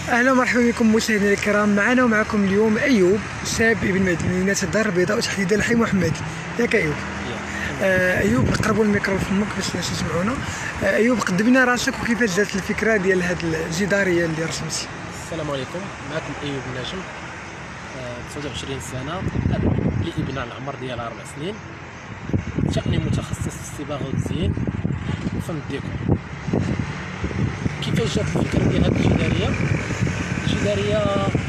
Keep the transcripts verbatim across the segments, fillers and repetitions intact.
اهلا ومرحبا بكم مشاهدينا الكرام. معنا ومعكم اليوم ايوب، شاب ابن مدينه الدار البيضاء وتحديدا الحي محمدي. ياك ايوب؟ آه ايوب نقربوا الميكرو لفمك باش الناس يسمعونا. آه ايوب قدم لنا راسك وكيفاش جات الفكره ديال هذه الجداريه اللي رسمتي. السلام عليكم، معكم ايوب النجم، تسعة وعشرين سنه، اب لابنه على العمر ديالها اربع سنين، تقني متخصص في الصباغه والتزيين وفن الديكور. كيفاش جات الفكره ديال هذه الجداريه؟ الجداريه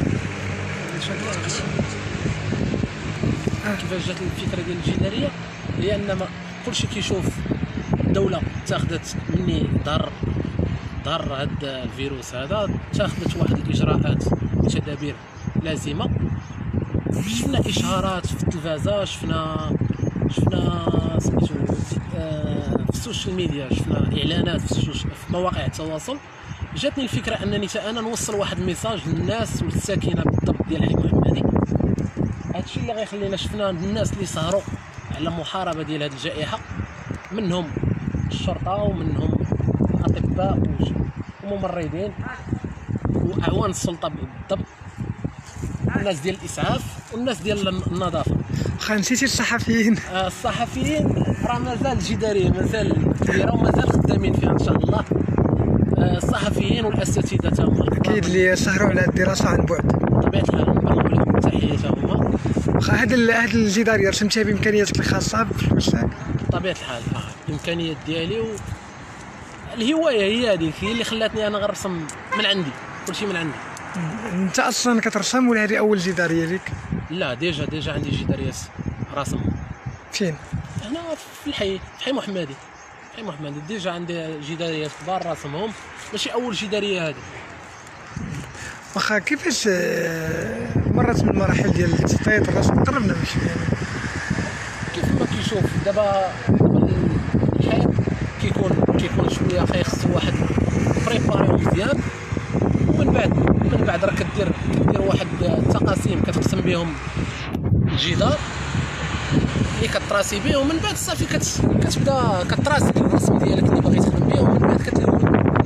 كيفاش جات الفكره ديال الجداريه؟ لان كلشي كيشوف الدوله اتخذت مني ضر ضر هذا الفيروس هذا، اتخذت واحد الاجراءات وتدابير لازمه. شفنا اشهارات في التلفازه، شفنا شفنا سميتو في السوشيال ميديا، شفنا اعلانات في, في مواقع التواصل. جاتني الفكره انني انا نوصل واحد الميساج للناس والساكنه بالضبط ديال الحي محمدي. هادشي اللي غيخلينا شفنا الناس اللي سهروا على محاربه ديال هذه الجائحه، منهم الشرطه ومنهم الاطباء وممرضين واعوان السلطه بالضبط، والناس ديال الاسعاف والناس ديال النظافه. واخا نسيتي الصحفيين. آه الصحفيين راه مازال الجداريه مازال كبيره ومازال خدامين فيها ان شاء الله. آه الصحفيين والاساتذه تا هما اكيد اللي سهروا على الدراسه عن بعد. بطبيعه الحال نبارك لهم التحيه تا هما. واخا هاد هاد الجداريه رسمتيها بامكانياتك الخاصه بفلوسك؟ بطبيعه الحال اه الامكانيات ديالي و الهوايه هي هذيك هي اللي خلاتني انا غنرسم من عندي، كلشي من عندي. انت اصلا كترسم ولا هذه اول جداريه ليك؟ لا ديجا ديجا عندي جداريات راسم. فين؟ هنا في الحي في حي محمدي. حي محمدي ديجا عندي جداريات كبار راسمهم، ماشي اول جداريه هذه. واخا كيفاش مرت من المراحل ديال التخطيط الرسم؟ قربنا باش كيف ما كيشوف دابا الحياه كيكون كيكون شويه خايخص واحد بريباريو مزيان، ومن بعد من بعد راه كدير كدير واحد التقاسيم كترسم بهم الجدار اللي كتراسي به، ومن بعد صافي كت... كتبدا كتراسي الرسم ديالك اللي باغي تخدم به، ومن بعد كتلون.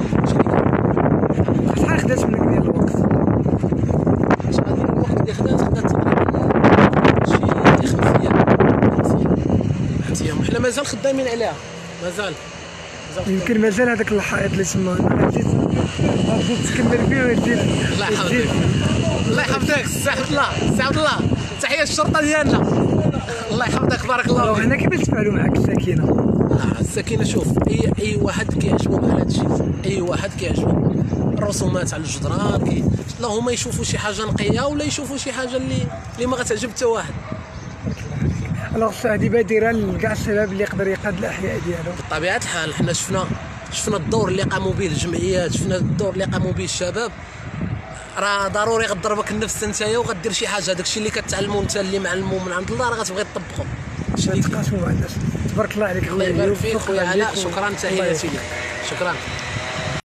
شحال خدات منك ديال الوقت؟ شحال ديال الوقت اللي خدات؟ خدات تقريبا شي خمس ايام خمس ايام وحنا مازال خدامين عليها. مازال يمكن مازال هذاك الحائط اللي تما غادي غادي تكمل فيه وتزيد. الله يحفظك الله يحفظك السي عبد الله السي عبد الله، تحيه الشرطه ديالنا. الله يحفظك بارك الله فيك. هنا كيفاش تفاعلوا معك الساكنه؟ آه الساكنه شوف، اي اي واحد كيعجبو مع هذا الشيء، اي واحد كيعجبو الرسومات على الجدران، كي لا هما يشوفوا شي حاجه نقيه ولا يشوفوا شي حاجه اللي اللي ما غتعجب حتى واحد. الوغ هذه بادره لكاع الشباب اللي يقدر يقاد الاحياء ديالو. بطبيعه الحال حنا شفنا شفنا الدور اللي قاموا به الجمعيات، شفنا الدور اللي قاموا به الشباب. راه ضروري غضربك النفس نتايا وغدير شي حاجه، داكشي اللي كتعلمو انت اللي معلمو من عند الله راه غتبغي تطبقو. باش تقاسموا مع الناس. تبارك الله عليك الله يبارك فيك خويا علاء، شكرا تحياتي لك. شكرا.